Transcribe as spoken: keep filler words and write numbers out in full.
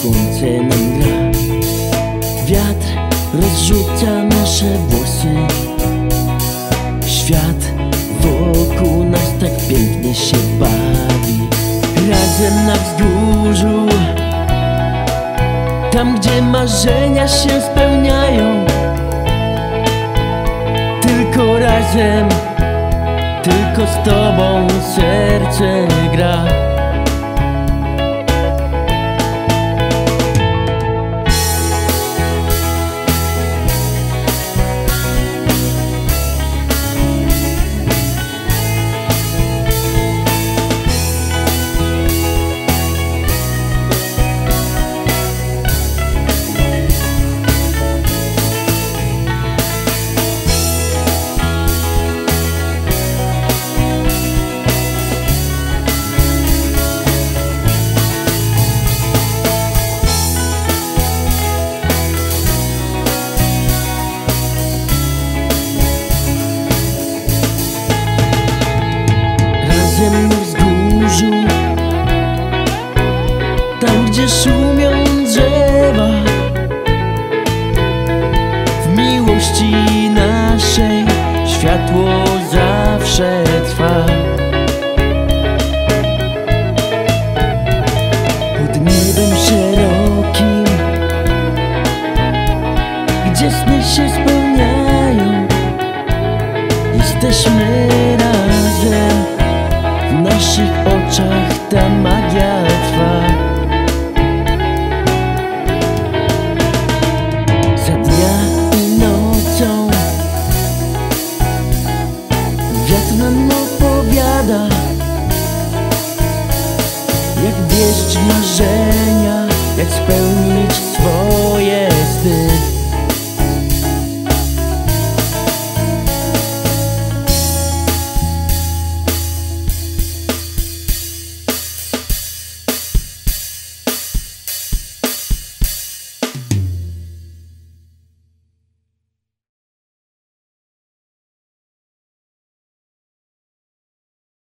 słońce nam gra. Wiatr rozrzuca nasze włosy. Świat wokół nas tak pięknie się bawi. Razem na wzgórzu, tam gdzie marzenia się spełniają. Tylko razem, tylko z Tobą serce gra. Na wzgórzu, tam gdzie szumi